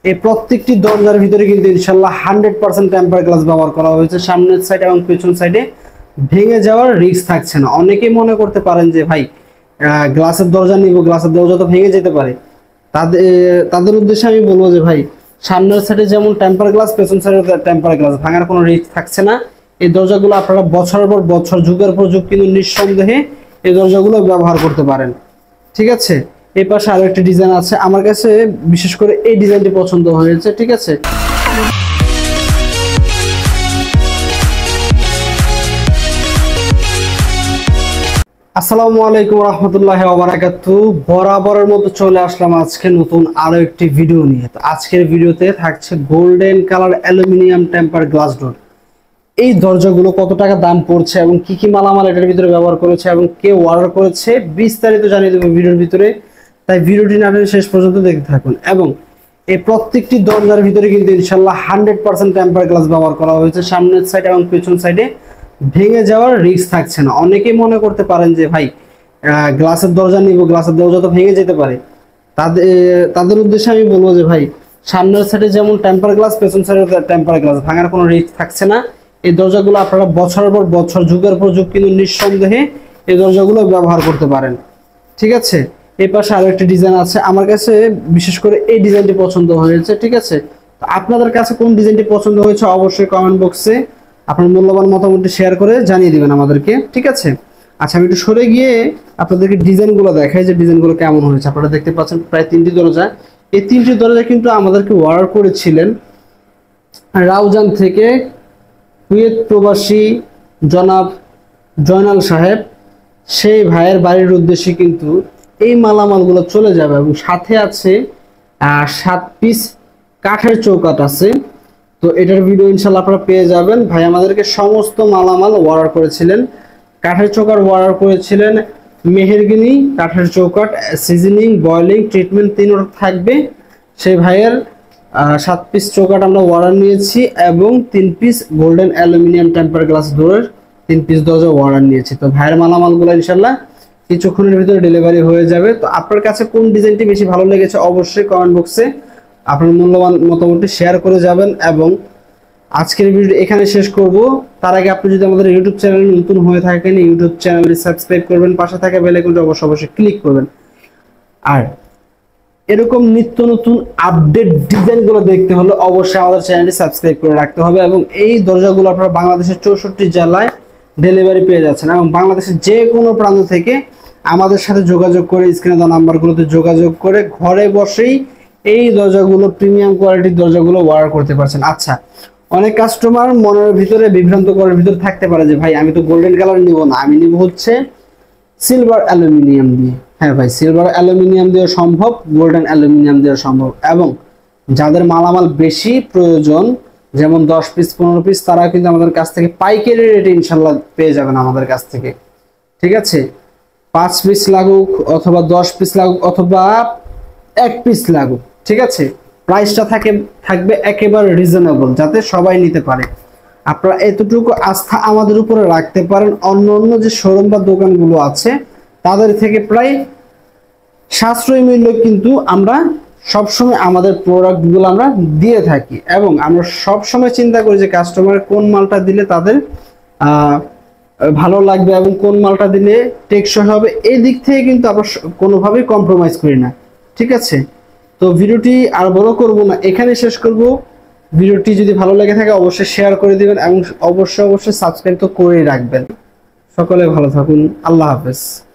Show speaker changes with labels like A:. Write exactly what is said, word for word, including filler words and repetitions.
A: এই প্রত্যেকটি দরজার ভিতরে কিন্তু ইনশাআল্লাহ হান্ড্রেড পার্সেন্ট টেম্পার গ্লাস ব্যবহার করা হয়েছে। সামনের সাইড এবং পেছন সাইডে ভেঙে যাওয়ার রিস্ক থাকছে না। অনেকেই মনে করতে পারেন যে ভাই গ্লাসের দরজা নিব, গ্লাসের দরজা তো ভেঙে যেতে পারে। তাদের তাদের উদ্দেশ্যে আমি বলবো যে ভাই সামনের সাইডে যেমন টেম্পার গ্লাস, পেছন সাইডে টেম্পার গ্লাস, ভাঙার কোনো রিস্ক থাকছে না। এই দরজাগুলো আপনারা বছরের পর বছর, যুগের পর যুগ কিন্তু নিঃসন্দেহে এই দরজাগুলো ব্যবহার করতে পারেন। ঠিক আছে, এই পাশে আরো একটা ডিজাইন আছে, আমার কাছে বিশেষ করে এই ডিজাইনটি পছন্দ হয়েছে। ঠিক আছে, আসসালামু আলাইকুম রহমতুল্লাহি ওয়া বারাকাতুহু। বরাবরের মতো চলে আসলাম আজকে নতুন আরো একটি ভিডিও নিয়ে। তো আজকের ভিডিওতে থাকছে golden colour aluminium temper glass door. এই দরজাগুলো কত টাকা দাম পড়ছে এবং কি কি মালামাল এটার ভিতরে ব্যবহার করেছে এবং কে অর্ডার করেছে বিস্তারিত জানিয়ে দেবো ভিডিওর ভিতরে। তাই ভিডিওটি না টেনে শেষ পর্যন্ত দেখতে থাকুন। এবং এই প্রত্যেকটি দরজার ভিতরে কিন্তু ইনশাআল্লাহ হান্ড্রেড পার্সেন্ট টেম্পার গ্লাস ব্যবহার করা হয়েছে। সামনের সাইড এবং পেছন সাইডে ভেঙে যাওয়ার রিস্ক থাকছে না। অনেকেই মনে করতে পারেন যে ভাই গ্লাসের দরজা নিব, গ্লাসের দরজা তো ভেঙে যেতে পারে। তাদের তাদের উদ্দেশ্যে আমি বলবো যে ভাই সামনের সাইডে যেমন টেম্পার গ্লাস, পেছন সাইডে টেম্পার গ্লাস, ভাঙার কোনো রিস্ক থাকছে না। এই দরজাগুলো আপনারা বছরের পর বছর, যুগের পর যুগ কিন্তু নিঃসন্দেহে এই দরজাগুলো ব্যবহার করতে পারেন। ঠিক আছে, এই পাশে আরো একটা ডিজাইন আছে, আমার কাছে বিশেষ করে এই ডিজাইনটি পছন্দ হয়েছে। ঠিক আছে, তো আপনাদের কাছে কোন ডিজাইনটি পছন্দ হয়েছে অবশ্যই কমেন্ট বক্সে আপনার মূল্যবান মতামতটি শেয়ার করে জানিয়ে দিবেন আমাদেরকে। ঠিক আছে, আচ্ছা আমি একটু সরে গিয়ে আপনাদেরকে ডিজাইনগুলো দেখাই যে ডিজাইনগুলো কেমন হয়েছে। আপনারা দেখতে পাচ্ছেন প্রায় তিনটি দরজা। এই তিনটি দরজা কিন্তু আমাদেরকে অর্ডার করেছিলেন রাউজান থেকে কুয়েত প্রবাসী জনাব জয়নাল সাহেব। সেই ভাইয়ের বাড়ির উদ্দেশ্যে কিন্তু এই মালামালগুলো চলে যাবে এবং সাথে আছে সাত পিস কাঠের চৌকাঠ আছে। তো এটার ভিডিও ইনশাআল্লাহ আপনারা পেয়ে যাবেন। ভাই আমাদেরকে সমস্ত মালামাল অর্ডার করেছিলেন। কাঠের চৌকাঠ অর্ডার করেছিলেন মেহেরগিনি কাঠের চৌকাঠ, সিজনিং, বয়লিং, ট্রিটমেন্ট তিনটা থাকবে। সেই ভাইয়ের সাত পিস চৌকাঠ আমরা অর্ডার নিয়েছি এবং তিন piece golden aluminium temper glass ডোরের তিন পিস দরজা অর্ডার নিয়েছি। তো ভাইয়ের মালামালগুলো ইনশাআল্লাহ কিছুক্ষণের ভিতরে ডেলিভারি হয়ে যাবে। তো আপনার কাছে কোন ডিজাইনটি বেশি ভালো লেগেছে অবশ্যই কমেন্ট বক্সে আপনার মূল্যবান মতামতটি শেয়ার করে যাবেন। এবং আজকের ভিডিও এখানে শেষ করব। তার আগে আপনি যদি আমাদের ইউটিউব চ্যানেলে নতুন হয়ে থাকেন ইউটিউব চ্যানেলটি সাবস্ক্রাইব করবেন, পাশে থাকা বেল আইকনটি অবশ্যই অবশ্যই ক্লিক করবেন। আর এরকম নিত্য নতুন আপডেট ডিজাইনগুলো দেখতে হলে অবশ্যই আমাদের চ্যানেলটি সাবস্ক্রাইব করে রাখতে হবে। এবং এই দরজাগুলো আপনারা বাংলাদেশের চৌষট্টি জেলায় ডেলিভারি পেয়ে যাচ্ছেন এবং বাংলাদেশের যে কোনো প্রান্ত থেকে আমাদের সাথে যোগাযোগ করে স্ক্রিনে দেওয়া নাম্বারগুলোতে যোগাযোগ করে ঘরে বসেই এই দরজাগুলো, প্রিমিয়াম কোয়ালিটির দরজাগুলো অর্ডার করতে পারছেন। আচ্ছা, অনেক কাস্টমার মনের ভিতরে বিভ্রান্ত করার ভিতরে থাকতে পারে যে ভাই আমি তো গোল্ডেন কালার নিব না, আমি নিব হচ্ছে সিলভার অ্যালুমিনিয়াম দিয়ে। হ্যাঁ ভাই, সিলভার অ্যালুমিনিয়াম দিয়ে সম্ভব, গোল্ডেন অ্যালুমিনিয়াম দিয়ে সম্ভব। এবং যাদের মালামাল বেশি প্রয়োজন যেমন দশ পিস পনেরো পিস, তারা কিন্তু আমাদের কাছ থেকে পাইকারি রেটে ইনশাল্লাহ পেয়ে যাবেন আমাদের কাছ থেকে। ঠিক আছে, পাঁচ পিস লাগুক অথবা দশ পিস লাগুক অথবা এক পিস লাগুক, ঠিক আছে, প্রাইসটা থাকে থাকবে একেবারে রিজনেবল যাতে সবাই নিতে পারে। আপনারা এতটুকু আস্থা আমাদের উপরে রাখতে পারেন। অন্য অন্য যে শোরুম বা দোকানগুলো আছে তাদের থেকে প্রায় সাশ্রয়ী মূল্য কিন্তু আমরা সবসময় আমাদের প্রোডাক্টগুলো আমরা দিয়ে থাকি। এবং আমরা সবসময় চিন্তা করি যে কাস্টমার কোন মালটা দিলে তাদের ভালো লাগবে এবং কোন মালটা দিলে টেকসই হবে, এই দিক থেকে কিন্তু আমরা কোনোভাবেই কম্প্রোমাইজ করি না। ঠিক আছে, তো ভিডিওটি আর বড় করব না, এখানে শেষ করব। ভিডিওটি যদি ভালো লেগে থাকে অবশ্যই শেয়ার করে দিবেন এবং অবশ্যই অবশ্যই সাবস্ক্রাইব তো করেই রাখবেন। সকলে ভালো থাকুন, আল্লাহ হাফেজ।